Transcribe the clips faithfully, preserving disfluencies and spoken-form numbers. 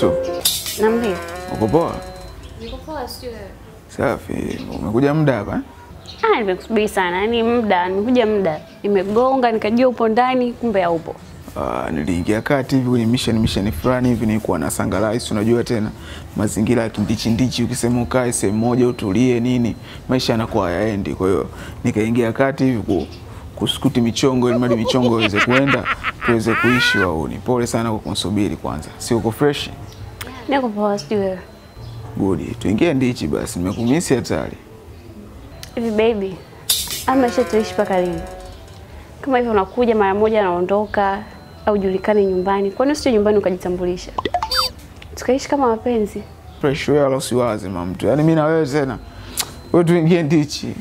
Mtu. Niambie. Uko poa? Niko poa sio wewe. Safi. Umekuja muda hapa? Ah, nimekusubiri sana. Yaani muda, nimekuja muda. Nimegonga nikajua upo ndani, kumbe haupo. Ah, niliingia kati hivi kwenye mission mission fulani hivi nilikuwa na sangalais, unajua tena mazingira ya kindichi ndichi, ukisema ukae sehemu moja utulie nini, maisha yanakuwa hayaendi. Kwa hiyo nikaingia kati hivi ku kuskuti michongo ili mali michongo iweze kuenda tuweze kuishi wao. Ni pole sana kwa kunsubiri kwanza. Si uko fresh? Niko poa sio wewe. Good. Tuingie ndichi basi, nimekumisi hatari. Hivi baby, ama sasa tuishi paka lini? Kama hivyo unakuja mara moja naondoka au julikane nyumbani. Kwa nini sio nyumbani ukajitambulisha? Tukaishi kama wapenzi. Fresh wewe ala usiwaze mtu. Yaani mimi na wewe tena. Wewe tuingie ndichi.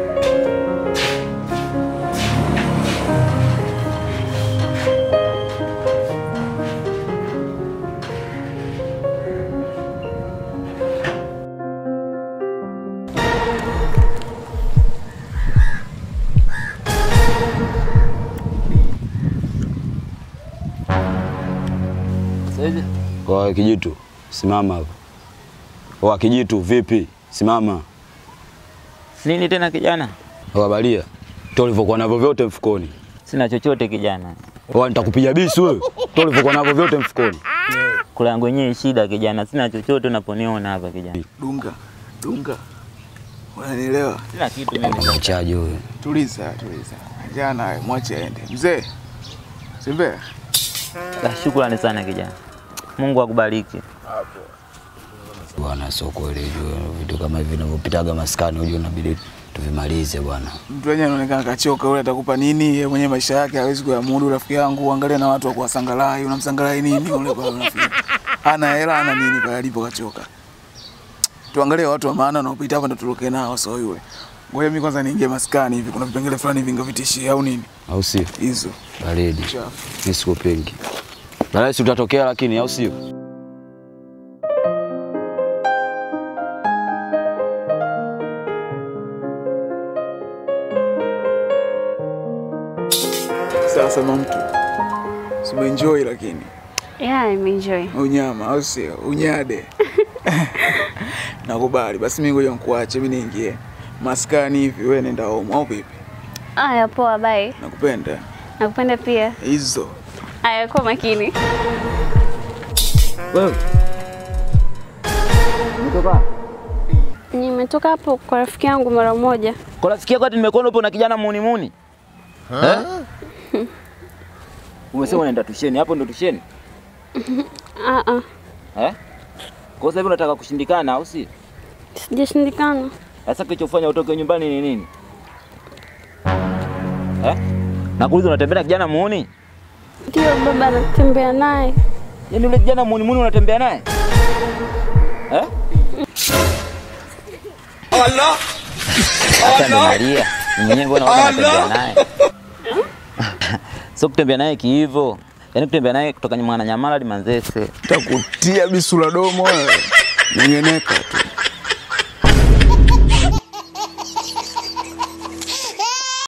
Kwa Kijitu, simama hapa. Kwa Kijitu, vipi? Simama. Nini tena kijana? Kwa Balia, tulivyokuwa navyo vyote mfukoni. Sina chochote kijana. Wewe nitakupiga bisu wewe. Tulivyokuwa navyo vyote mfukoni. Kula yangu yenyewe shida kijana. Sina chochote unaponiona hapa kijana. Dunga, dunga. Unanielewa? Sina kitu mimi. Mchaji wewe. Tuliza, tuliza. Jana mwache aende. Mzee. Simbe. Shukrani sana kijana. Mungu akubariki. Hapo. Bwana soko ile vitu kama hivi vinavyopitaga maskani unajua inabidi tuvimalize bwana. Mtu wenyewe anaonekana kachoka, yule atakupa nini? Yeye mwenyewe maisha yake hawezi kuyamudu. Rafiki yangu, angalia na watu wa kuwasangalai, unamsangalai nini yule kwa rafiki? Ana hela ana nini pale alipo kachoka. Tuangalie watu wa maana wanaopita hapa ndo tuloke nao sio yule. Ngoja mimi kwanza niingie maskani hivi, kuna vipengele fulani vinga vitishia au nini? Au sio? Hizo. Baridi. Mimi sikupengi. Baadaye si utatokea lakini au sio? Sasa mtu. Simu enjoy lakini. Yeah, I enjoy. Unyama au sio? Unyade. Nakubali. Basi mimi ngoja nikuache mimi niingie maskani hivi, wewe nenda home au vipi? Aya poa, bye. Nakupenda. Nakupenda pia. Hizo. Aya kwa makini. Wewe. Umetoka? Nimetoka hapo kwa rafiki yangu mara moja. Kwa rafiki yako nimekuona upo na kijana muni muni. Eh? Umesema unaenda tusheni, hapo ndo tusheni? Ah ah. Eh? Kwa sababu unataka kushindikana au si? Sijashindikana. Sasa kilichofanya utoke nyumbani ni nini? Eh? Nakuuliza unatembea na kijana muuni? Ndio baba anatembea naye. Yaani yule kijana muuni muuni unatembea naye? Eh? Allah! Hata Maria, mwenyewe mbona unatembea naye? Sio kutembea naye kihivyo. Yaani kutembea naye kutoka Mwananyamala hadi Manzese. Takutia bisula domo wewe. Nengeneka tu.